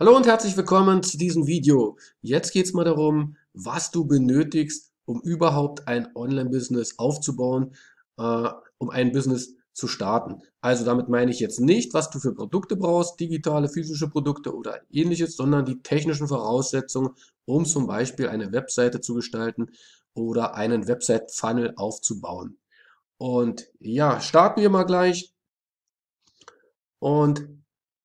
Hallo und herzlich willkommen zu diesem Video. Jetzt geht es mal darum, was du benötigst, um überhaupt ein Online-Business aufzubauen, um ein Business zu starten. Also damit meine ich jetzt nicht, was du für Produkte brauchst, digitale, physische Produkte oder ähnliches, sondern die technischen Voraussetzungen, um zum Beispiel eine Webseite zu gestalten oder einen Website-Funnel aufzubauen. Und ja, starten wir mal gleich. Und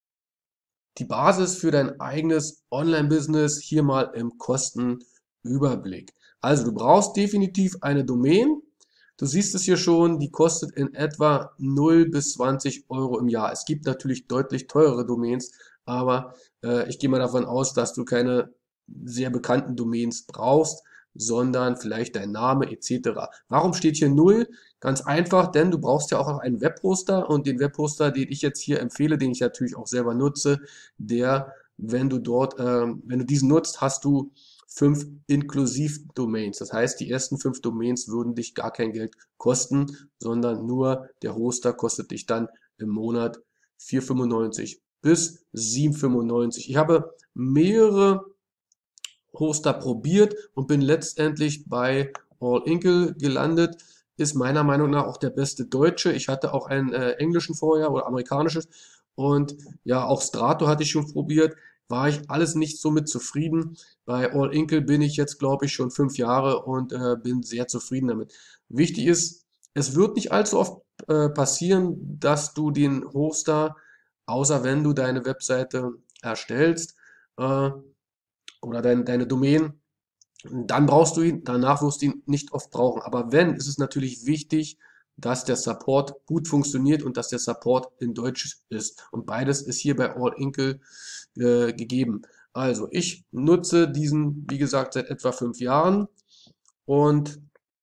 die Basis für dein eigenes Online-Business hier mal im Kostenüberblick. Also du brauchst definitiv eine Domain. Du siehst es hier schon, die kostet in etwa 0 bis 20 Euro im Jahr. Es gibt natürlich deutlich teurere Domains, aber ich gehe mal davon aus, dass du keine sehr bekannten Domains brauchst, sondern vielleicht dein Name etc. Warum steht hier 0? Ganz einfach, denn du brauchst ja auch noch einen Webhoster und den Webhoster, den ich jetzt hier empfehle, den ich natürlich auch selber nutze, der, wenn du diesen nutzt, hast du 5 Inklusiv-Domains. Das heißt, die ersten 5 Domains würden dich gar kein Geld kosten, sondern nur der Hoster kostet dich dann im Monat 4,95 bis 7,95. Ich habe mehrere Hoster probiert und bin letztendlich bei All Inkle gelandet. Ist meiner Meinung nach auch der beste deutsche. Ich hatte auch einen englischen vorher oder amerikanisches. Und ja, auch Strato hatte ich schon probiert. War ich alles nicht so mit zufrieden. Bei All Inkle bin ich jetzt, glaube ich, schon 5 Jahre und bin sehr zufrieden damit. Wichtig ist, es wird nicht allzu oft passieren, dass du den Hoster, außer wenn du deine Webseite erstellst, äh, oder deine Domain, dann brauchst du ihn, danach wirst du ihn nicht oft brauchen. Aber wenn, ist es natürlich wichtig, dass der Support gut funktioniert und dass der Support in Deutsch ist. Und beides ist hier bei All Inkle gegeben. Also ich nutze diesen, wie gesagt, seit etwa 5 Jahren und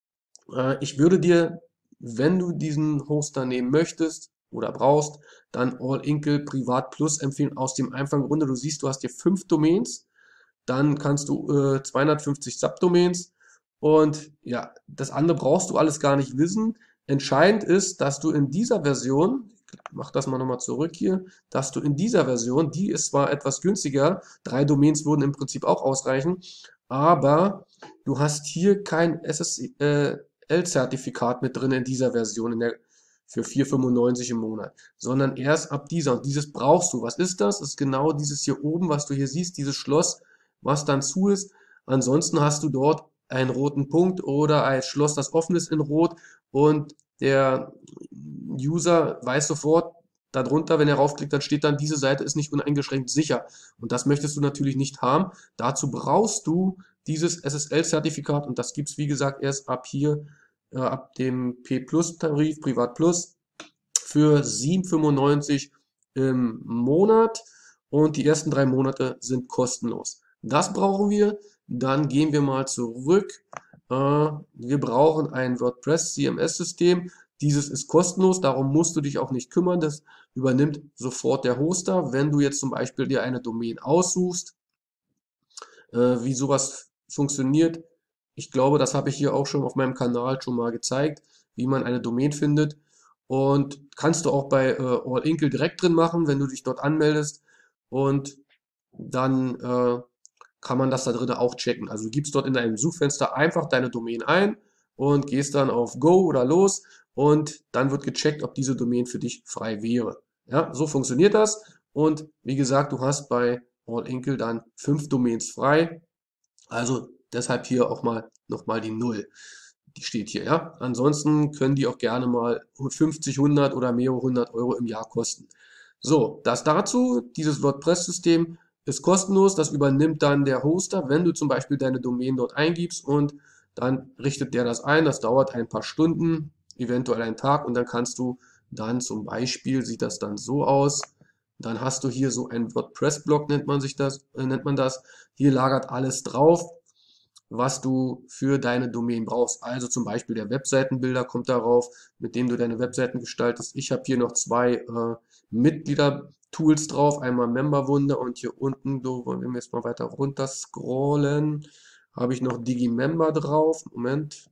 ich würde dir, wenn du diesen Hoster nehmen möchtest oder brauchst, dann All Inkle Privat Plus empfehlen aus dem einfachen Grunde. Du siehst, du hast hier 5 Domains, dann kannst du 250 Subdomains und ja, das andere brauchst du alles gar nicht wissen. Entscheidend ist, dass du in dieser Version, ich mach das mal nochmal zurück hier, dass du in dieser Version, die ist zwar etwas günstiger, 3 Domains würden im Prinzip auch ausreichen, aber du hast hier kein SSL-Zertifikat mit drin in dieser Version, für 4,95 im Monat, sondern erst ab dieser. Und dieses brauchst du. Was ist das? Das ist genau dieses hier oben, was du hier siehst, dieses Schloss, was dann zu ist. Ansonsten hast du dort einen roten Punkt oder ein Schloss, das offen ist in Rot und der User weiß sofort darunter, wenn er raufklickt, dann steht dann, diese Seite ist nicht uneingeschränkt sicher. Und das möchtest du natürlich nicht haben. Dazu brauchst du dieses SSL-Zertifikat und das gibt es, wie gesagt, erst ab hier, ab dem P-Plus-Tarif, Privat Plus, für 7,95 im Monat und die ersten 3 Monate sind kostenlos. Das brauchen wir. Dann gehen wir mal zurück. Wir brauchen ein WordPress CMS-System. Dieses ist kostenlos, darum musst du dich auch nicht kümmern. Das übernimmt sofort der Hoster. Wenn du jetzt zum Beispiel dir eine Domain aussuchst, wie sowas funktioniert, ich glaube, das habe ich hier auch schon auf meinem Kanal schon mal gezeigt, wie man eine Domain findet. Und kannst du auch bei All Inkle direkt drin machen, wenn du dich dort anmeldest. Und dann kann man das da drin auch checken. Also du gibst dort in deinem Suchfenster einfach deine Domain ein und gehst dann auf Go oder los und dann wird gecheckt, ob diese Domain für dich frei wäre. Ja, so funktioniert das. Und wie gesagt, du hast bei All Inkle dann 5 Domains frei. Also deshalb hier auch mal nochmal die 0. Die steht hier, ja. Ansonsten können die auch gerne mal 50, 100 oder mehrere 100 € im Jahr kosten. So, das dazu. Dieses WordPress-System ist kostenlos. Das übernimmt dann der Hoster, wenn du zum Beispiel deine Domain dort eingibst und dann richtet der das ein. Das dauert ein paar Stunden, eventuell einen Tag und dann kannst du dann zum Beispiel, sieht das dann so aus, dann hast du hier so ein WordPress-Blog, nennt man das. Hier lagert alles drauf, was du für deine Domain brauchst. Also zum Beispiel der Webseitenbilder kommt darauf, mit dem du deine Webseiten gestaltest. Ich habe hier noch 2 Mitglieder-Tools drauf, einmal Memberwunder und hier unten, so wollen wir jetzt mal weiter runter scrollen, habe ich noch Digimember drauf. Moment.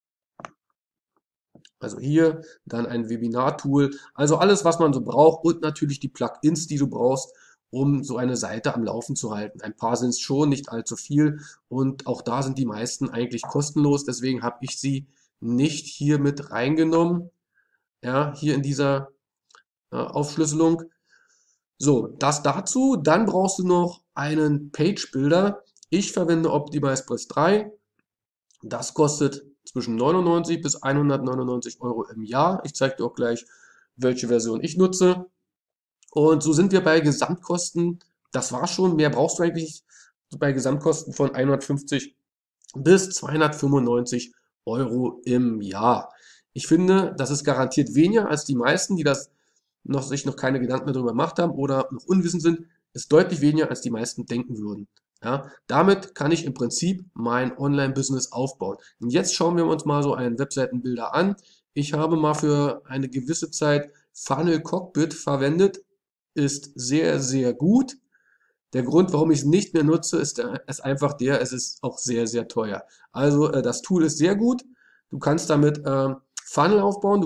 Also hier dann ein Webinar-Tool. Also alles, was man so braucht und natürlich die Plugins, die du brauchst, um so eine Seite am Laufen zu halten. Ein paar sind es schon, nicht allzu viel und auch da sind die meisten eigentlich kostenlos, deswegen habe ich sie nicht hier mit reingenommen, ja, hier in dieser Aufschlüsselung. So, das dazu. Dann brauchst du noch einen Page Builder. Ich verwende OptimizePress 3. Das kostet zwischen 99 bis 199 Euro im Jahr. Ich zeige dir auch gleich, welche Version ich nutze. Und so sind wir bei Gesamtkosten. Das war schon. Mehr brauchst du eigentlich bei Gesamtkosten von 150 bis 295 Euro im Jahr. Ich finde, das ist garantiert weniger als die meisten, die sich noch keine Gedanken mehr darüber gemacht haben oder noch unwissend sind, ist deutlich weniger als die meisten denken würden. Ja, damit kann ich im Prinzip mein Online-Business aufbauen. Und jetzt schauen wir uns mal so einen Webseitenbilder an. Ich habe mal für eine gewisse Zeit Funnel Cockpit verwendet. Ist sehr, sehr gut. Der Grund, warum ich es nicht mehr nutze, ist einfach es ist auch sehr, sehr teuer. Also das Tool ist sehr gut. Du kannst damit Funnel aufbauen,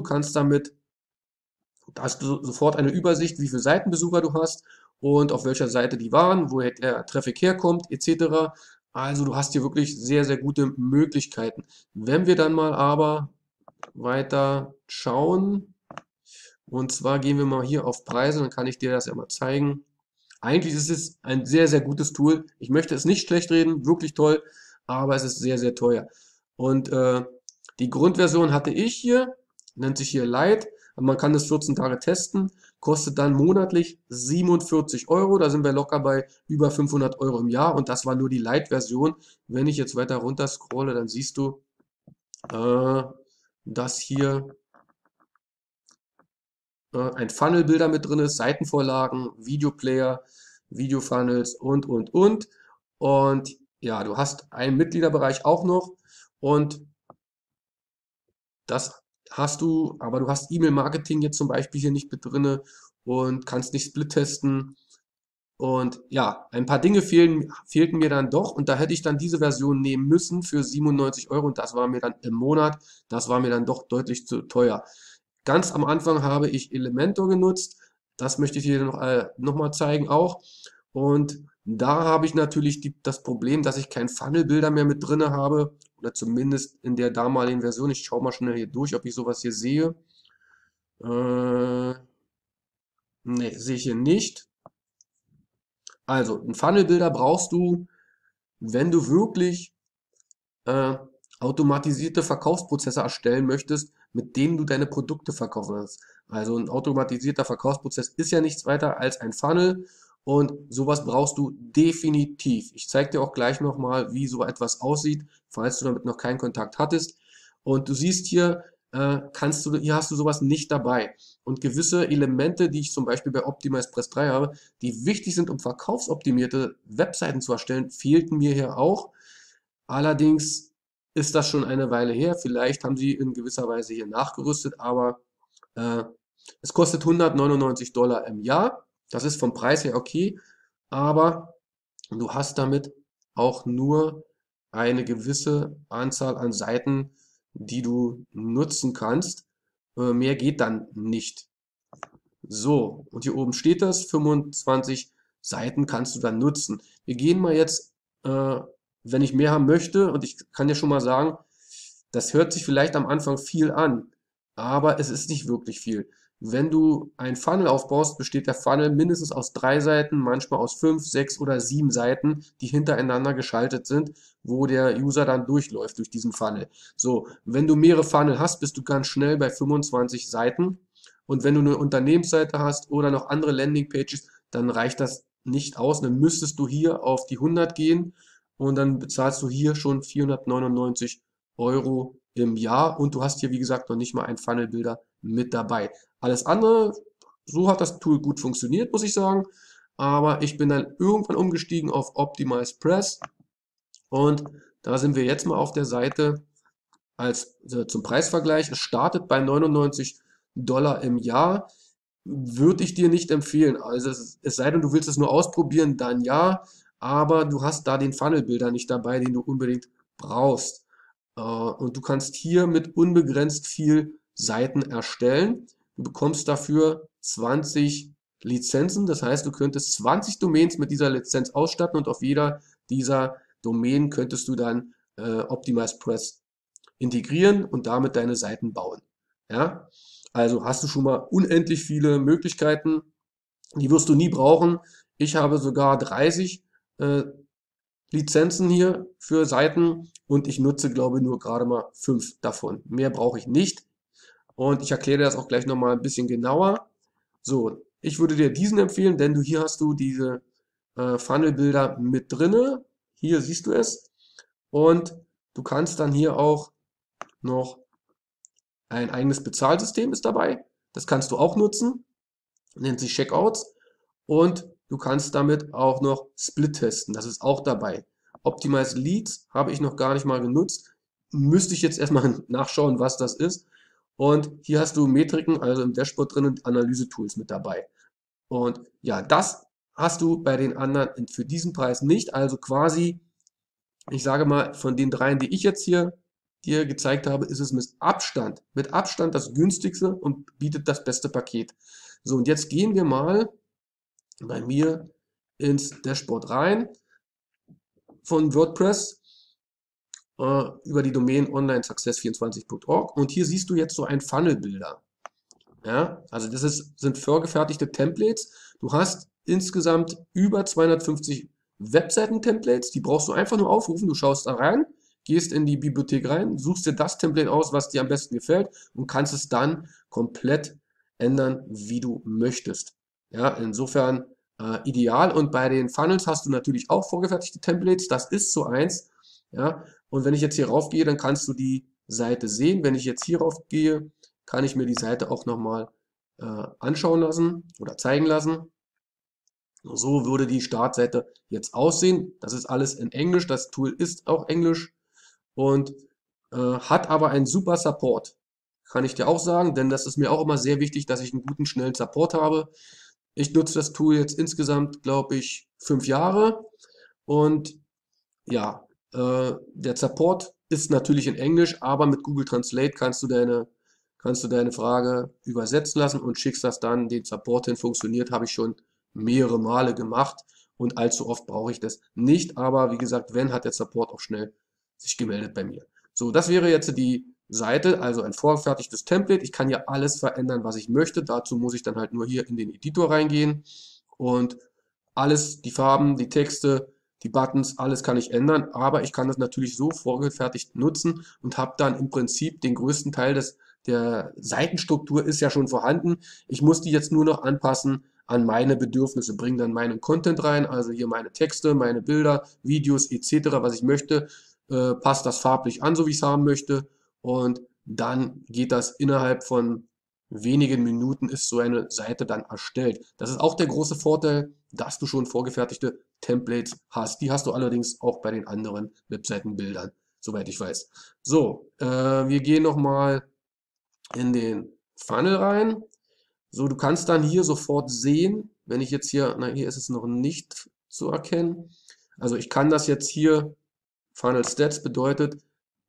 da hast du sofort eine Übersicht, wie viele Seitenbesucher du hast und auf welcher Seite die waren, woher der Traffic herkommt, etc. Also du hast hier wirklich sehr, sehr gute Möglichkeiten. Wenn wir dann mal aber weiter schauen, und zwar gehen wir mal hier auf Preise, dann kann ich dir das ja mal zeigen. Eigentlich ist es ein sehr, sehr gutes Tool. Ich möchte es nicht schlecht reden, wirklich toll, aber es ist sehr, sehr teuer. Und die Grundversion hatte ich hier, nennt sich hier Lite. Man kann das 14 Tage testen, kostet dann monatlich 47 Euro. Da sind wir locker bei über 500 Euro im Jahr und das war nur die Lite-Version. Wenn ich jetzt weiter runter scrolle, dann siehst du, dass hier ein Funnel-Builder mit drin ist, Seitenvorlagen, Videoplayer, Videofunnels und. Und ja, du hast einen Mitgliederbereich auch noch und das hast du, aber du hast E-Mail-Marketing jetzt zum Beispiel hier nicht mit drinne und kannst nicht Split testen. Und ja, ein paar Dinge fehlten mir dann doch und da hätte ich dann diese Version nehmen müssen für 97 Euro und das war mir dann im Monat, das war mir dann doch deutlich zu teuer. Ganz am Anfang habe ich Elementor genutzt, das möchte ich dir noch mal zeigen auch. Und da habe ich natürlich das Problem, dass ich keinen Funnel-Builder mehr mit drinne habe oder zumindest in der damaligen Version. Ich schaue mal schnell hier durch, ob ich sowas hier sehe. Ne, sehe ich hier nicht. Also, einen Funnel-Builder brauchst du, wenn du wirklich äh, automatisierte Verkaufsprozesse erstellen möchtest, mit denen du deine Produkte verkaufen kannst. Also ein automatisierter Verkaufsprozess ist ja nichts weiter als ein Funnel und sowas brauchst du definitiv. Ich zeige dir auch gleich nochmal, wie so etwas aussieht, falls du damit noch keinen Kontakt hattest. Und du siehst hier, hier hast du sowas nicht dabei. Und gewisse Elemente, die ich zum Beispiel bei OptimizePress 3 habe, die wichtig sind, um verkaufsoptimierte Webseiten zu erstellen, fehlten mir hier auch. Allerdings ist das schon eine Weile her. Vielleicht haben sie in gewisser Weise hier nachgerüstet, aber äh, es kostet 199 Dollar im Jahr. Das ist vom Preis her okay, aber du hast damit auch nur eine gewisse Anzahl an Seiten, die du nutzen kannst. Mehr geht dann nicht. So, und hier oben steht das, 25 Seiten kannst du dann nutzen. Wir gehen mal jetzt, wenn ich mehr haben möchte, und ich kann dir schon mal sagen, das hört sich vielleicht am Anfang viel an, aber es ist nicht wirklich viel. Wenn du ein Funnel aufbaust, besteht der Funnel mindestens aus 3 Seiten, manchmal aus 5, 6 oder 7 Seiten, die hintereinander geschaltet sind, wo der User dann durchläuft durch diesen Funnel. So, wenn du mehrere Funnel hast, bist du ganz schnell bei 25 Seiten. Und wenn du eine Unternehmensseite hast oder noch andere Landingpages, dann reicht das nicht aus. Dann müsstest du hier auf die 100 gehen und dann bezahlst du hier schon 499 Euro im Jahr und du hast hier, wie gesagt, noch nicht mal einen Funnel-Builder mit dabei. Alles andere, so hat das Tool gut funktioniert, muss ich sagen. Aber ich bin dann irgendwann umgestiegen auf OptimizePress und da sind wir jetzt mal auf der Seite zum Preisvergleich. Es startet bei 99 Dollar im Jahr. Würde ich dir nicht empfehlen. Also es sei denn, du willst es nur ausprobieren, dann ja. Aber du hast da den Funnel-Builder nicht dabei, den du unbedingt brauchst. Und du kannst hier mit unbegrenzt viel Seiten erstellen. Du bekommst dafür 20 Lizenzen. Das heißt, du könntest 20 Domains mit dieser Lizenz ausstatten und auf jeder dieser Domänen könntest du dann OptimizePress integrieren und damit deine Seiten bauen. Ja? Also hast du schon mal unendlich viele Möglichkeiten, die wirst du nie brauchen. Ich habe sogar 30 Lizenzen hier für Seiten und ich nutze, glaube ich, nur gerade mal 5 davon. Mehr brauche ich nicht. Und ich erkläre das auch gleich nochmal ein bisschen genauer. So, ich würde dir diesen empfehlen, denn hier hast du diese Funnel-Bilder mit drinne. Hier siehst du es. Und du kannst dann hier auch noch ein eigenes Bezahlsystem ist dabei. Das kannst du auch nutzen. Nennt sich Checkouts. Und du kannst damit auch noch Split testen. Das ist auch dabei. Optimize Leads habe ich noch gar nicht mal genutzt. Müsste ich jetzt erstmal nachschauen, was das ist. Und hier hast du Metriken, also im Dashboard drin und Analyse-Tools mit dabei. Und ja, das hast du bei den anderen für diesen Preis nicht. Also quasi, ich sage mal, von den dreien, die ich jetzt hier dir gezeigt habe, ist es mit Abstand das günstigste und bietet das beste Paket. So, und jetzt gehen wir mal bei mir ins Dashboard rein von WordPress über die Domain onlinesuccess24.org und hier siehst du jetzt so ein Funnel-Bilder. Ja, also sind vorgefertigte Templates. Du hast insgesamt über 250 Webseiten-Templates, die brauchst du einfach nur aufrufen. Du schaust da rein, gehst in die Bibliothek rein, suchst dir das Template aus, was dir am besten gefällt und kannst es dann komplett ändern, wie du möchtest. Ja, insofern ideal. Und bei den Funnels hast du natürlich auch vorgefertigte Templates. Das ist so eins. Ja, und wenn ich jetzt hier rauf gehe, dann kannst du die Seite sehen. Wenn ich jetzt hier rauf gehe, kann ich mir die Seite auch nochmal anschauen lassen oder zeigen lassen. So würde die Startseite jetzt aussehen. Das ist alles in Englisch. Das Tool ist auch Englisch und hat aber einen super Support. Kann ich dir auch sagen, denn das ist mir auch immer sehr wichtig, dass ich einen guten, schnellen Support habe. Ich nutze das Tool jetzt insgesamt, glaube ich, 5 Jahre und ja, der Support ist natürlich in Englisch, aber mit Google Translate kannst du deine Frage übersetzen lassen und schickst das dann den Support hin. Funktioniert, habe ich schon mehrere Male gemacht und allzu oft brauche ich das nicht. Aber wie gesagt, wenn, hat der Support auch schnell sich gemeldet bei mir. So, das wäre jetzt die Seite, also ein vorgefertigtes Template. Ich kann ja alles verändern, was ich möchte. Dazu muss ich dann halt nur hier in den Editor reingehen und alles, die Farben, die Texte, die Buttons, alles kann ich ändern, aber ich kann das natürlich so vorgefertigt nutzen und habe dann im Prinzip den größten Teil der Seitenstruktur ist ja schon vorhanden. Ich muss die jetzt nur noch anpassen an meine Bedürfnisse, bringe dann meinen Content rein, also hier meine Texte, meine Bilder, Videos etc., was ich möchte, passt das farblich an, so wie ich es haben möchte und dann geht das innerhalb von wenigen Minuten ist so eine Seite dann erstellt. Das ist auch der große Vorteil, dass du schon vorgefertigte Templates hast. Die hast du allerdings auch bei den anderen Webseitenbildern, soweit ich weiß. So, wir gehen nochmal in den Funnel rein. So, du kannst dann hier sofort sehen, wenn ich jetzt hier, na, hier ist es noch nicht zu erkennen. Also ich kann das jetzt hier, Funnel Stats bedeutet,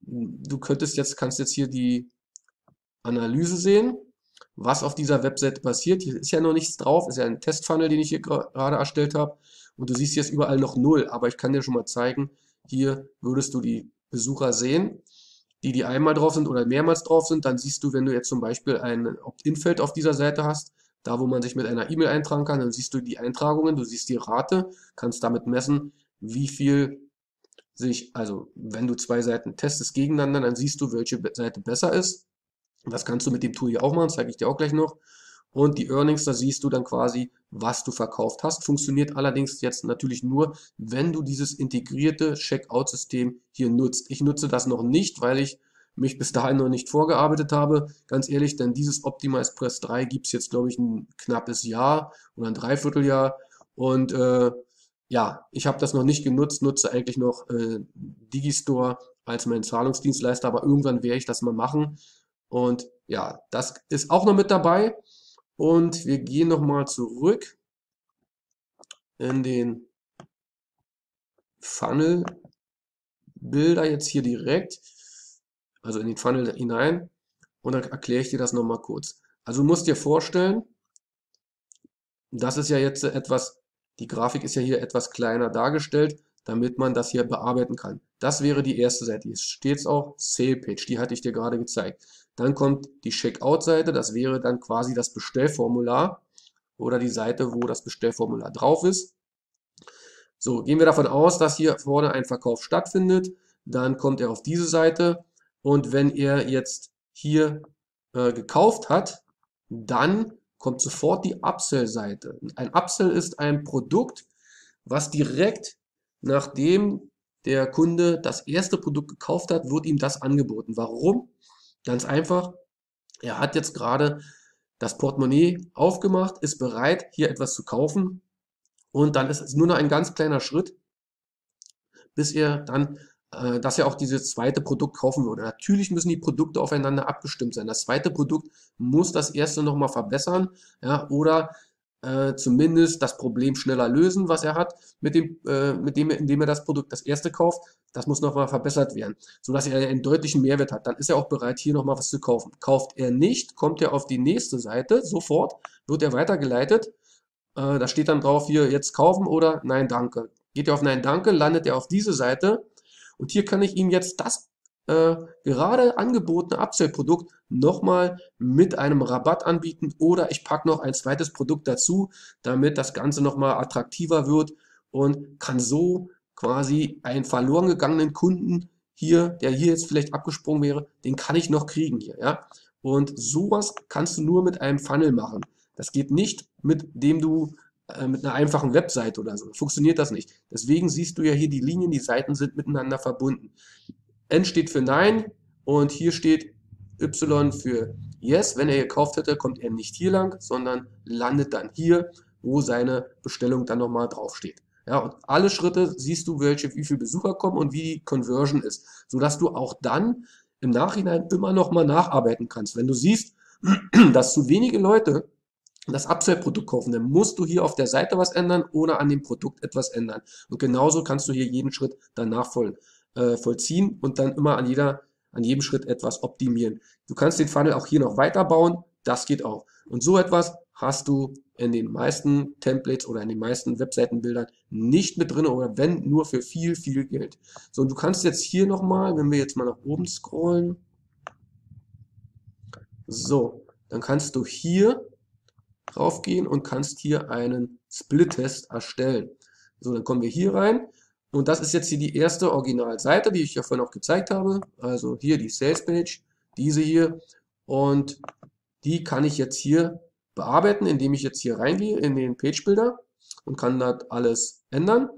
kannst jetzt hier die Analyse sehen, was auf dieser Webseite passiert. Hier ist ja noch nichts drauf, ist ja ein Testfunnel, den ich hier gerade erstellt habe. Und du siehst jetzt überall noch 0, aber ich kann dir schon mal zeigen, hier würdest du die Besucher sehen, die einmal drauf sind oder mehrmals drauf sind. Dann siehst du, wenn du jetzt zum Beispiel ein Opt-in-Feld auf dieser Seite hast, da wo man sich mit einer E-Mail eintragen kann, dann siehst du die Eintragungen, du siehst die Rate, kannst damit messen, wie viel also wenn du zwei Seiten testest gegeneinander, dann siehst du, welche Seite besser ist. Das kannst du mit dem Tool hier auch machen, zeige ich dir auch gleich noch. Und die Earnings, da siehst du dann quasi, was du verkauft hast. Funktioniert allerdings jetzt natürlich nur, wenn du dieses integrierte Checkout-System hier nutzt. Ich nutze das noch nicht, weil ich mich bis dahin noch nicht vorgearbeitet habe. Ganz ehrlich, denn dieses OptimizePress 3 gibt es jetzt, glaube ich, ein knappes Jahr oder ein Dreivierteljahr. Und ja, ich habe das noch nicht genutzt, nutze eigentlich noch Digistore als meinen Zahlungsdienstleister, aber irgendwann werde ich das mal machen. Und ja, das ist auch noch mit dabei. Und wir gehen nochmal zurück in den Funnel-Bilder jetzt hier direkt, also in den Funnel hinein. Und dann erkläre ich dir das nochmal kurz. Also du musst dir vorstellen, Das ist ja jetzt etwas, die Grafik ist ja hier etwas kleiner dargestellt, damit man das hier bearbeiten kann. Das wäre die erste Seite. Hier steht es auch Sale Page, die hatte ich dir gerade gezeigt. Dann kommt die Checkout-Seite, das wäre dann quasi das Bestellformular oder die Seite, wo das Bestellformular drauf ist. So, gehen wir davon aus, dass hier vorne ein Verkauf stattfindet. Dann kommt er auf diese Seite und wenn er jetzt hier gekauft hat, dann kommt sofort die Upsell-Seite. Ein Upsell ist ein Produkt, was direkt nachdem der Kunde das erste Produkt gekauft hat, wird ihm das angeboten. Warum? Ganz einfach, er hat jetzt gerade das Portemonnaie aufgemacht, ist bereit, hier etwas zu kaufen und dann ist es nur noch ein ganz kleiner Schritt, bis er dann, dass er auch dieses zweite Produkt kaufen würde. Natürlich müssen die Produkte aufeinander abgestimmt sein. Das zweite Produkt muss das erste nochmal verbessern, ja, oder zumindest das Problem schneller lösen, was er hat, indem er das Produkt, das erste kauft. Das muss nochmal verbessert werden, sodass er einen deutlichen Mehrwert hat. Dann ist er auch bereit, hier nochmal was zu kaufen. Kauft er nicht, kommt er auf die nächste Seite, sofort wird er weitergeleitet. Da steht dann drauf, hier jetzt kaufen oder nein, danke. Geht er auf nein, danke, landet er auf diese Seite und hier kann ich ihm jetzt das gerade angebotene Upsell-Produkt nochmal mit einem Rabatt anbieten oder ich packe noch ein zweites Produkt dazu, damit das Ganze nochmal attraktiver wird und kann so quasi einen verloren gegangenen Kunden hier, der hier jetzt vielleicht abgesprungen wäre, den kann ich noch kriegen hier, ja. Und sowas kannst du nur mit einem Funnel machen. Das geht nicht, mit dem du mit einer einfachen Webseite oder so. Funktioniert das nicht. Deswegen siehst du ja hier die Linien, die Seiten sind miteinander verbunden. N steht für Nein und hier steht Y für Yes. Wenn er gekauft hätte, kommt er nicht hier lang, sondern landet dann hier, wo seine Bestellung dann nochmal draufsteht. Ja, und alle Schritte siehst du, wie viele Besucher kommen und wie die Conversion ist, sodass du auch dann im Nachhinein immer noch mal nacharbeiten kannst. Wenn du siehst, dass zu wenige Leute das Upsell-Produkt kaufen, dann musst du hier auf der Seite was ändern oder an dem Produkt etwas ändern. Und genauso kannst du hier jeden Schritt danach vollziehen und dann immer an jedem Schritt etwas optimieren. Du kannst den Funnel auch hier noch weiterbauen, das geht auch. Und so etwas hast du in den meisten Templates oder in den meisten Webseitenbildern nicht mit drin oder wenn nur für viel, viel Geld. So, und du kannst jetzt hier nochmal, wenn wir jetzt mal nach oben scrollen, so, dann kannst du hier raufgehen und kannst hier einen Split-Test erstellen. So, dann kommen wir hier rein und das ist jetzt hier die erste Originalseite, die ich ja vorhin auch gezeigt habe. Also hier die Sales Page, diese hier und die kann ich jetzt hier bearbeiten, indem ich jetzt hier reingehe in den Page Builder und kann das alles ändern.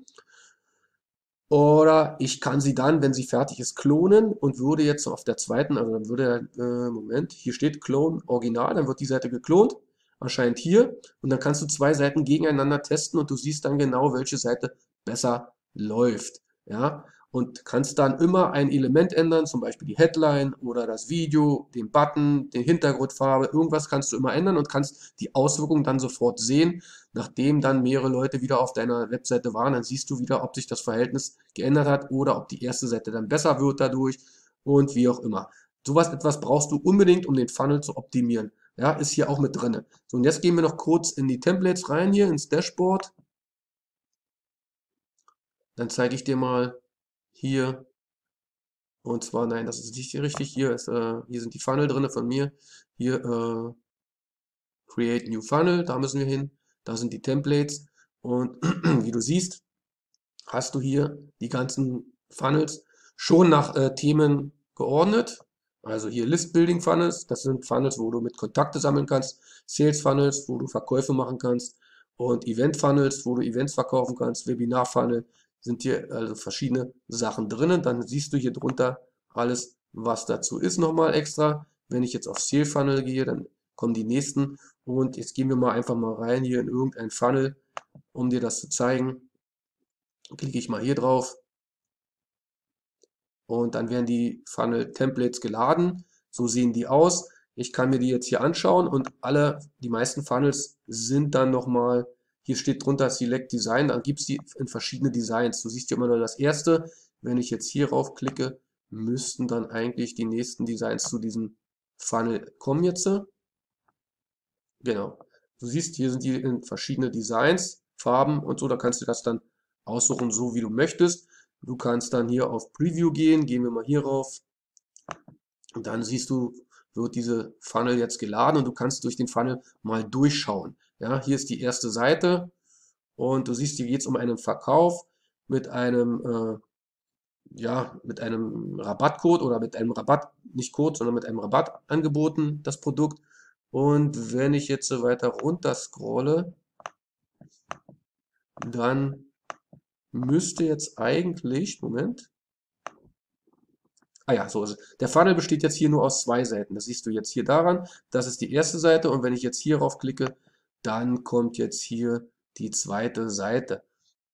Oder ich kann sie dann, wenn sie fertig ist, klonen und würde jetzt auf der zweiten, also dann würde Moment, hier steht Clone Original, dann wird die Seite geklont, erscheint hier und dann kannst du zwei Seiten gegeneinander testen und du siehst dann genau, welche Seite besser läuft. Ja, und kannst dann immer ein Element ändern, zum Beispiel die Headline oder das Video, den Button, die Hintergrundfarbe, irgendwas kannst du immer ändern und kannst die Auswirkungen dann sofort sehen. Nachdem dann mehrere Leute wieder auf deiner Webseite waren, dann siehst du wieder, ob sich das Verhältnis geändert hat oder ob die erste Seite dann besser wird dadurch und wie auch immer. Sowas etwas brauchst du unbedingt, um den Funnel zu optimieren. Ja, ist hier auch mit drin. So, und jetzt gehen wir noch kurz in die Templates rein hier, ins Dashboard. Dann zeige ich dir mal hier, und zwar, nein, das ist nicht richtig, hier sind die Funnel drin von mir. Hier Create New Funnel, da müssen wir hin. Da sind die Templates und wie du siehst, hast du hier die ganzen Funnels schon nach Themen geordnet. Also hier List Building Funnels, das sind Funnels, wo du mit Kontakte sammeln kannst. Sales Funnels, wo du Verkäufe machen kannst. Und Event Funnels, wo du Events verkaufen kannst. Webinar Funnel, sind hier also verschiedene Sachen drinnen. Dann siehst du hier drunter alles, was dazu ist nochmal extra. Wenn ich jetzt auf Sale Funnel gehe, dann kommen die nächsten. Und jetzt gehen wir mal einfach mal rein hier in irgendein Funnel, um dir das zu zeigen. Klicke ich mal hier drauf und dann werden die Funnel Templates geladen. So sehen die aus. Ich kann mir die jetzt hier anschauen und die meisten Funnels sind dann nochmal, hier steht drunter Select Design, dann gibt es die in verschiedene Designs. Du siehst hier immer nur das erste. Wenn ich jetzt hier rauf klicke, müssten dann eigentlich die nächsten Designs zu diesem Funnel kommen jetzt. Genau. Du siehst, hier sind die in verschiedene Designs, Farben und so, da kannst du das dann aussuchen, so wie du möchtest. Du kannst dann hier auf Preview gehen, gehen wir mal hier rauf und dann siehst du, wird diese Funnel jetzt geladen und du kannst durch den Funnel mal durchschauen. Ja, hier ist die erste Seite und du siehst, hier geht es um einen Verkauf mit mit einem Rabattcode oder mit einem Rabatt, nicht Code, sondern mit einem Rabatt angeboten, das Produkt. Und wenn ich jetzt so weiter runter scrolle, dann müsste jetzt eigentlich, Moment, ah ja, so ist es. Der Funnel besteht jetzt hier nur aus zwei Seiten. Das siehst du jetzt hier daran. Das ist die erste Seite und wenn ich jetzt hier rauf klicke, dann kommt jetzt hier die zweite Seite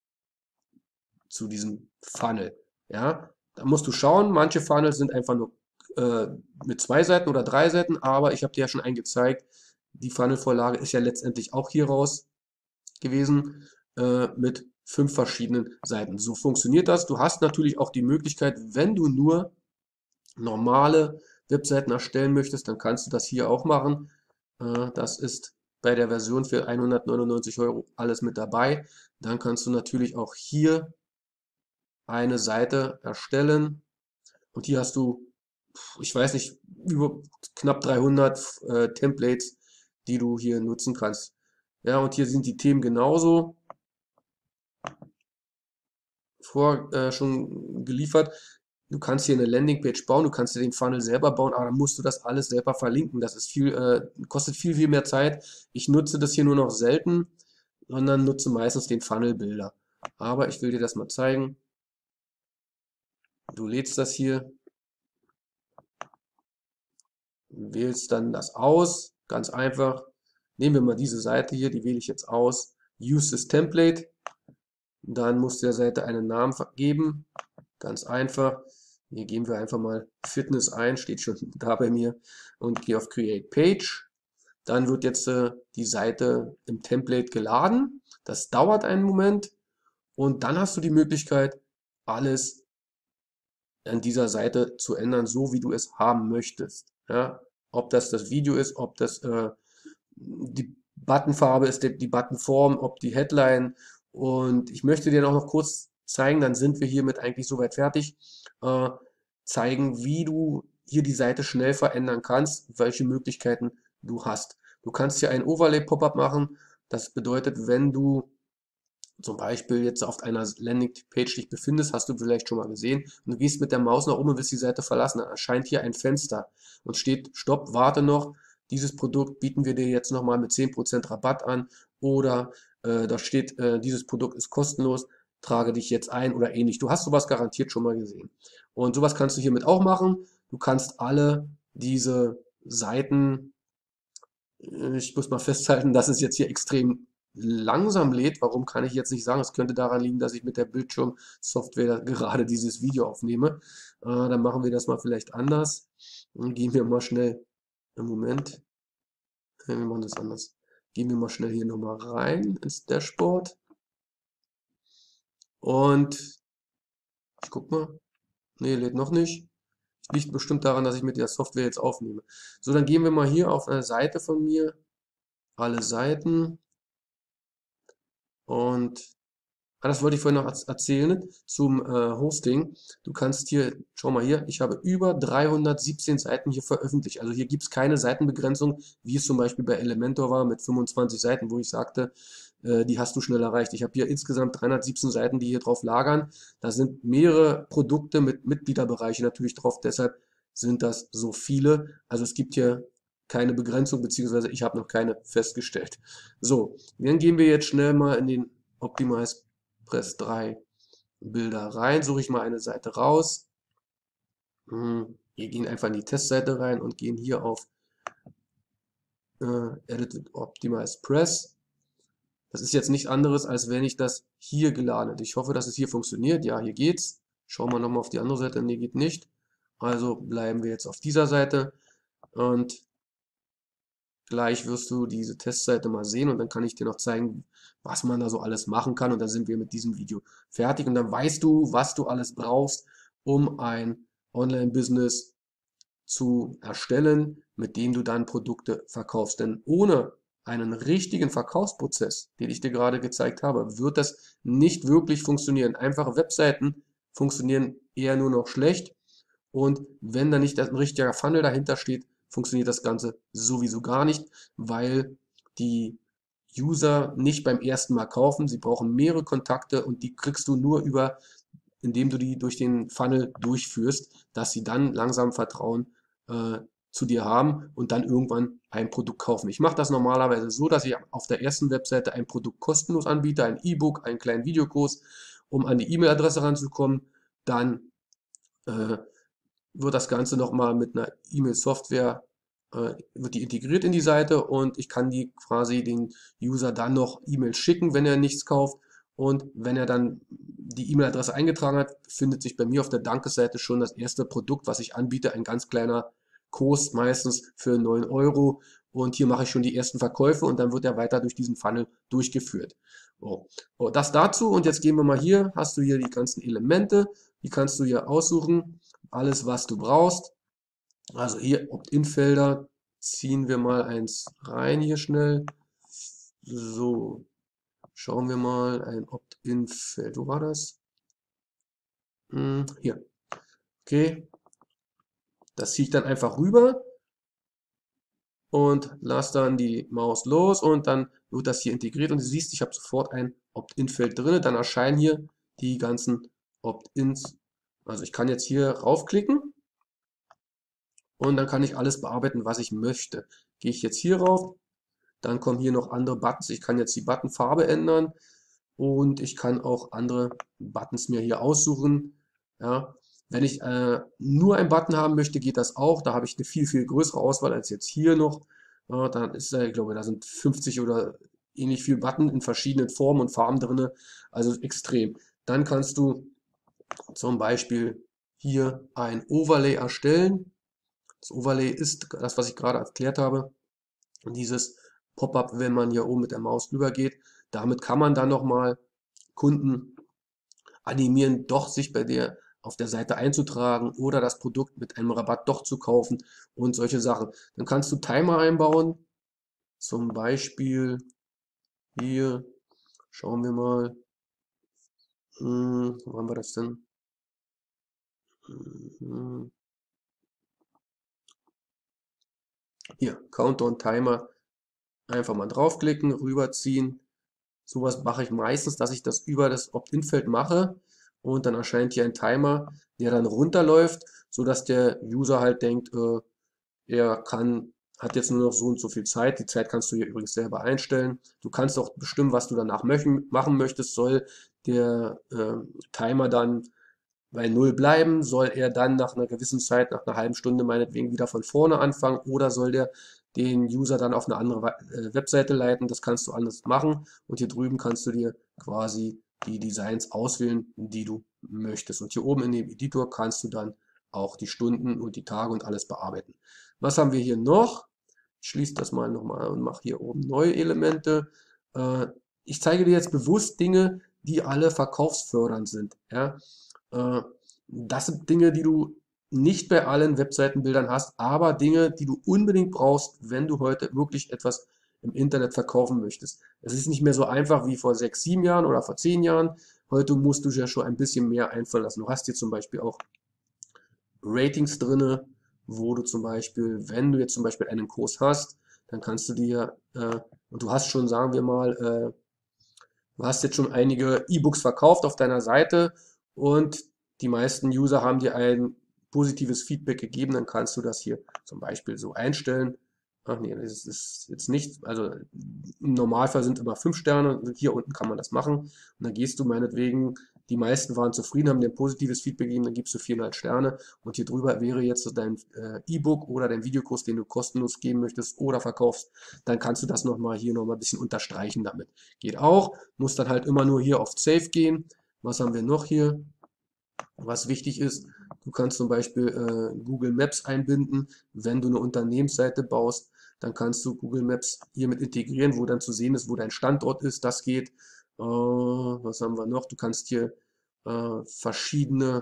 zu diesem Funnel. Ja, da musst du schauen. Manche Funnels sind einfach nur mit zwei Seiten oder drei Seiten, aber ich habe dir ja schon einen gezeigt. Die Funnelvorlage ist ja letztendlich auch hier raus gewesen mit 5 verschiedenen Seiten. So funktioniert das. Du hast natürlich auch die Möglichkeit, wenn du nur normale Webseiten erstellen möchtest, dann kannst du das hier auch machen. Das ist bei der Version für 199 Euro alles mit dabei. Dann kannst du natürlich auch hier eine Seite erstellen und hier hast du, ich weiß nicht, über knapp 300 Templates, die du hier nutzen kannst. Ja, und hier sind die Themen genauso schon geliefert. Du kannst hier eine Landingpage bauen, du kannst dir den Funnel selber bauen, aber dann musst du das alles selber verlinken. Das ist kostet viel mehr Zeit. Ich nutze das hier nur noch selten, sondern nutze meistens den Funnel-Builder. Aber ich will dir das mal zeigen. Du lädst das hier, wählst dann das aus, ganz einfach. Nehmen wir mal diese Seite hier, die wähle ich jetzt aus. Use this Template. Dann musst du der Seite einen Namen geben, ganz einfach. Hier geben wir einfach mal Fitness ein, steht schon da bei mir und gehe auf Create Page. Dann wird jetzt die Seite im Template geladen. Das dauert einen Moment und dann hast du die Möglichkeit, alles an dieser Seite zu ändern, so wie du es haben möchtest. Ja? Ob das Video ist, ob das die Buttonfarbe ist, die Buttonform, ob die Headline. Und ich möchte dir auch noch kurz zeigen, dann sind wir hiermit eigentlich soweit fertig. Zeigen, wie du hier die Seite schnell verändern kannst, welche Möglichkeiten du hast. Du kannst hier ein Overlay-Pop-up machen. Das bedeutet, wenn du zum Beispiel jetzt auf einer Landingpage dich befindest, hast du vielleicht schon mal gesehen, und du gehst mit der Maus nach oben und willst die Seite verlassen, dann erscheint hier ein Fenster und steht, Stopp, warte noch, dieses Produkt bieten wir dir jetzt nochmal mit 10% Rabatt an oder da steht, dieses Produkt ist kostenlos, trage dich jetzt ein oder ähnlich. Du hast sowas garantiert schon mal gesehen. Und sowas kannst du hiermit auch machen. Du kannst alle diese Seiten, ich muss mal festhalten, dass es jetzt hier extrem langsam lädt. Warum kann ich jetzt nicht sagen? Es könnte daran liegen, dass ich mit der Bildschirmsoftware gerade dieses Video aufnehme. Dann machen wir das mal vielleicht anders. Und gehen wir mal schnell, im Moment, wir machen das anders. Gehen wir mal schnell hier nochmal rein ins Dashboard. Und ich guck mal. Nee, lädt noch nicht. Liegt bestimmt daran, dass ich mit der Software jetzt aufnehme. So, dann gehen wir mal hier auf eine Seite von mir. Alle Seiten. Und das wollte ich vorhin noch erzählen zum Hosting. Du kannst hier, schau mal hier, ich habe über 317 Seiten hier veröffentlicht. Also hier gibt es keine Seitenbegrenzung, wie es zum Beispiel bei Elementor war mit 25 Seiten, wo ich sagte, die hast du schnell erreicht. Ich habe hier insgesamt 317 Seiten, die hier drauf lagern. Da sind mehrere Produkte mit Mitgliederbereiche natürlich drauf, deshalb sind das so viele. Also es gibt hier keine Begrenzung, beziehungsweise ich habe noch keine festgestellt. So, dann gehen wir jetzt schnell mal in den Optimize Press 3 Bilder rein, suche ich mal eine Seite raus. Wir gehen einfach in die Testseite rein und gehen hier auf Edit Optimize Press. Das ist jetzt nichts anderes, als wenn ich das hier geladen hätte. Ich hoffe, dass es hier funktioniert. Ja, hier geht's. Schauen wir nochmal auf die andere Seite. Nee, geht nicht. Also bleiben wir jetzt auf dieser Seite und gleich wirst du diese Testseite mal sehen und dann kann ich dir noch zeigen, was man da so alles machen kann und dann sind wir mit diesem Video fertig und dann weißt du, was du alles brauchst, um ein Online-Business zu erstellen, mit dem du dann Produkte verkaufst. Denn ohne einen richtigen Verkaufsprozess, den ich dir gerade gezeigt habe, wird das nicht wirklich funktionieren. Einfache Webseiten funktionieren eher nur noch schlecht und wenn da nicht ein richtiger Funnel dahinter steht, funktioniert das Ganze sowieso gar nicht, weil die User nicht beim ersten Mal kaufen. Sie brauchen mehrere Kontakte und die kriegst du nur über, indem du die durch den Funnel durchführst, dass sie dann langsam Vertrauen zu dir haben und dann irgendwann ein Produkt kaufen. Ich mache das normalerweise so, dass ich auf der ersten Webseite ein Produkt kostenlos anbiete, ein E-Book, einen kleinen Videokurs, um an die E-Mail-Adresse ranzukommen. Dann äh, wird das Ganze nochmal mit einer E-Mail-Software, wird die integriert in die Seite und ich kann die quasi den User dann noch E-Mails schicken, wenn er nichts kauft. Und wenn er dann die E-Mail-Adresse eingetragen hat, findet sich bei mir auf der Dankesseite schon das erste Produkt, was ich anbiete, ein ganz kleiner Kurs, meistens für 9 Euro. Und hier mache ich schon die ersten Verkäufe und dann wird er weiter durch diesen Funnel durchgeführt. So, das dazu und jetzt gehen wir mal hier, hast du hier die ganzen Elemente, die kannst du hier aussuchen, alles was du brauchst. Also hier Opt-in-Felder, ziehen wir mal eins rein hier schnell. So, schauen wir mal, ein Opt-in-Feld, wo war das? Hier, okay, das ziehe ich dann einfach rüber und lasse dann die Maus los und dann wird das hier integriert und du siehst, ich habe sofort ein Opt-in-Feld drin, dann erscheinen hier die ganzen Opt-ins. Also ich kann jetzt hier raufklicken und dann kann ich alles bearbeiten, was ich möchte. Gehe ich jetzt hier rauf, dann kommen hier noch andere Buttons. Ich kann jetzt die Buttonfarbe ändern und ich kann auch andere Buttons mir hier aussuchen. Ja, wenn ich nur einen Button haben möchte, geht das auch. Da habe ich eine viel größere Auswahl als jetzt hier noch. Ja, dann ist, ich glaube, da sind 50 oder ähnlich viel Button in verschiedenen Formen und Farben drin. Also extrem. Dann kannst du zum Beispiel hier ein Overlay erstellen. Das Overlay ist das, was ich gerade erklärt habe. Und dieses Pop-up, wenn man hier oben mit der Maus drüber geht, damit kann man dann nochmal Kunden animieren, doch sich bei dir auf der Seite einzutragen oder das Produkt mit einem Rabatt doch zu kaufen und solche Sachen. Dann kannst du Timer einbauen, zum Beispiel hier, schauen wir mal, wo haben wir das denn? Hm, Hier, Countdown Timer, einfach mal draufklicken, rüberziehen. Sowas mache ich meistens, dass ich das über das Opt-in-Feld mache und dann erscheint hier ein Timer, der dann runterläuft, sodass der User halt denkt, hat jetzt nur noch so und so viel Zeit. Die Zeit kannst du hier übrigens selber einstellen. Du kannst auch bestimmen, was du danach machen möchtest. Soll der Timer dann bei Null bleiben? Soll er dann nach einer gewissen Zeit, nach einer halben Stunde meinetwegen wieder von vorne anfangen? Oder soll der den User dann auf eine andere Webseite leiten? Das kannst du alles machen. Und hier drüben kannst du dir quasi die Designs auswählen, die du möchtest. Und hier oben in dem Editor kannst du dann auch die Stunden und die Tage und alles bearbeiten. Was haben wir hier noch? Ich schließe das mal nochmal und mache hier oben neue Elemente. Äh, Ich zeige dir jetzt bewusst Dinge, die alle verkaufsfördernd sind. Ja? Äh, Das sind Dinge, die du nicht bei allen Webseitenbildern hast, aber Dinge, die du unbedingt brauchst, wenn du heute wirklich etwas im Internet verkaufen möchtest. Es ist nicht mehr so einfach wie vor 6, 7 Jahren oder vor 10 Jahren. Heute musst du ja schon ein bisschen mehr einfallen lassen. Du hast hier zum Beispiel auch Ratings drinne, wo du zum Beispiel, wenn du jetzt zum Beispiel einen Kurs hast, dann kannst du dir, und du hast schon, sagen wir mal, du hast jetzt schon einige E-Books verkauft auf deiner Seite und die meisten User haben dir ein positives Feedback gegeben, dann kannst du das hier zum Beispiel so einstellen. Ach nee, das ist jetzt nicht, also im Normalfall sind immer 5 Sterne, hier unten kann man das machen und dann gehst du meinetwegen, die meisten waren zufrieden, haben dir ein positives Feedback gegeben, dann gibst du 4,5 Sterne und hier drüber wäre jetzt so dein E-Book oder dein Videokurs, den du kostenlos geben möchtest oder verkaufst, dann kannst du das nochmal hier nochmal ein bisschen unterstreichen damit. Geht auch, muss dann halt immer nur hier auf Save gehen. Was haben wir noch hier? Was wichtig ist, du kannst zum Beispiel Google Maps einbinden. Wenn du eine Unternehmensseite baust, dann kannst du Google Maps hiermit integrieren, wo dann zu sehen ist, wo dein Standort ist. Das geht. Was haben wir noch? Du kannst hier verschiedene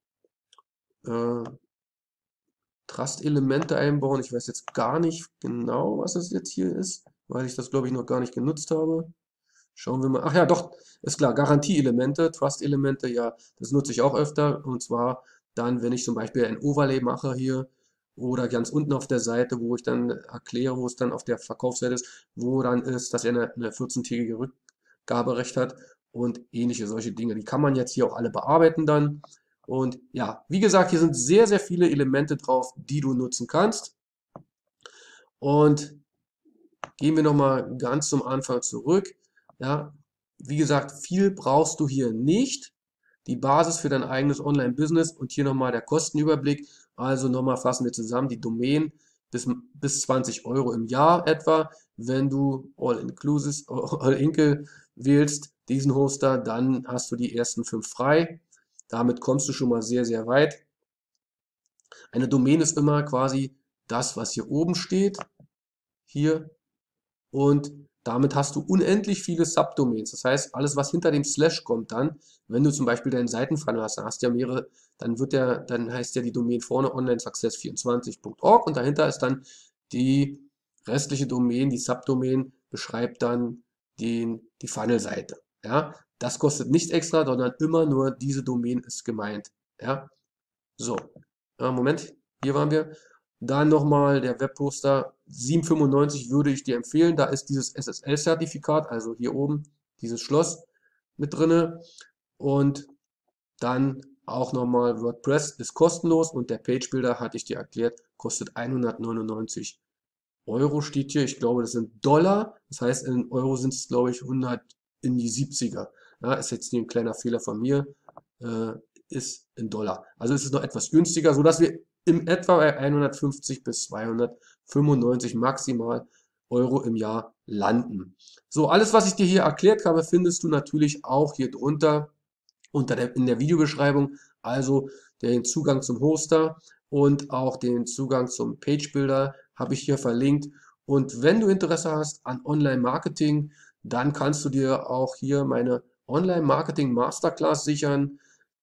äh, Trust-Elemente einbauen. Ich weiß jetzt gar nicht genau, was das jetzt hier ist. weil ich das, glaube ich, noch gar nicht genutzt habe. Schauen wir mal. Ach ja, doch, ist klar, Garantieelemente, Trust-Elemente, ja, das nutze ich auch öfter. Und zwar dann, wenn ich zum Beispiel ein Overlay mache hier oder ganz unten auf der Seite, wo ich dann erkläre, wo es dann auf der Verkaufsseite ist, wo dann ist, dass er eine 14-tägige Rückgaberecht hat und ähnliche solche Dinge. Die kann man jetzt hier auch alle bearbeiten dann. Und ja, wie gesagt, hier sind sehr, sehr viele Elemente drauf, die du nutzen kannst. Und gehen wir nochmal ganz zum Anfang zurück. Ja, wie gesagt, viel brauchst du hier nicht. Die Basis für dein eigenes Online-Business und hier nochmal der Kostenüberblick. Also nochmal fassen wir zusammen, die Domain bis 20 Euro im Jahr etwa. Wenn du All-Inclusive, All-Incl wählst, diesen Hoster, dann hast du die ersten 5 frei. Damit kommst du schon mal sehr, sehr weit. Eine Domain ist immer quasi das, was hier oben steht. Hier. Und damit hast du unendlich viele Subdomains. Das heißt, alles, was hinter dem Slash kommt dann, wenn du zum Beispiel deinen Seitenfunnel hast, dann hast du ja mehrere, dann heißt ja die Domain vorne onlinesuccess24.org und dahinter ist dann die restliche Domain, die Subdomain beschreibt dann die Funnel-Seite. Ja, das kostet nicht extra, sondern immer nur diese Domain ist gemeint. Ja, so, Moment, hier waren wir. Dann nochmal der Webposter 7,95 würde ich dir empfehlen. Da ist dieses SSL-Zertifikat, also hier oben dieses Schloss mit drinne. Und dann auch nochmal WordPress ist kostenlos und der Page Builder, hatte ich dir erklärt, kostet 199 Euro steht hier. Ich glaube, das sind Dollar. Das heißt, in Euro sind es, glaube ich, 100 in die 70er. Ja, ist jetzt hier ein kleiner Fehler von mir. Ist in Dollar. Also ist es noch etwas günstiger, sodass wir in etwa bei 150 bis 295 maximal Euro im Jahr landen. So, alles, was ich dir hier erklärt habe, findest du natürlich auch hier drunter in der Videobeschreibung. Also den Zugang zum Hoster und auch den Zugang zum Page Builder habe ich hier verlinkt. Und wenn du Interesse hast an Online-Marketing, dann kannst du dir auch hier meine Online-Marketing Masterclass sichern.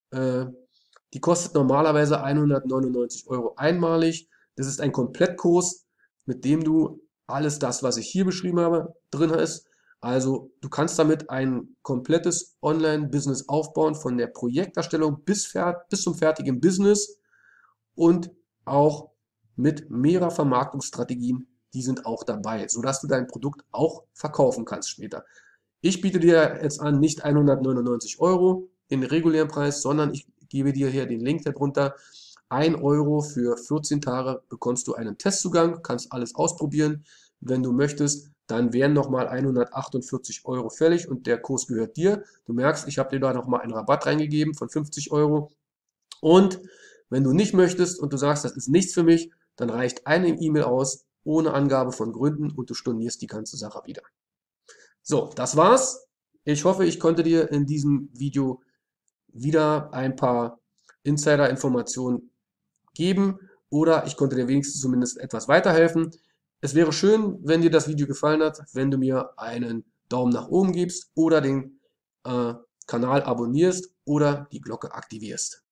Die kostet normalerweise 199 Euro einmalig. Das ist ein Komplettkurs, mit dem du alles das, was ich hier beschrieben habe, drin ist. Also du kannst damit ein komplettes Online-Business aufbauen, von der Projekterstellung bis zum fertigen Business und auch mit mehrerer Vermarktungsstrategien, die sind auch dabei, sodass du dein Produkt auch verkaufen kannst später. Ich biete dir jetzt an, nicht 199 Euro den regulären Preis, sondern ich gebe dir hier den Link darunter. 1 Euro für 14 Tage bekommst du einen Testzugang, kannst alles ausprobieren. Wenn du möchtest, dann wären nochmal 148 Euro fällig und der Kurs gehört dir. Du merkst, ich habe dir da nochmal einen Rabatt reingegeben von 50 Euro. Und wenn du nicht möchtest und du sagst, das ist nichts für mich, dann reicht eine E-Mail aus, ohne Angabe von Gründen und du stornierst die ganze Sache wieder. So, das war's. Ich hoffe, ich konnte dir in diesem Video wieder ein paar Insider-Informationen geben oder ich konnte dir wenigstens zumindest etwas weiterhelfen. Es wäre schön, wenn dir das Video gefallen hat, wenn du mir einen Daumen nach oben gibst oder den Kanal abonnierst oder die Glocke aktivierst.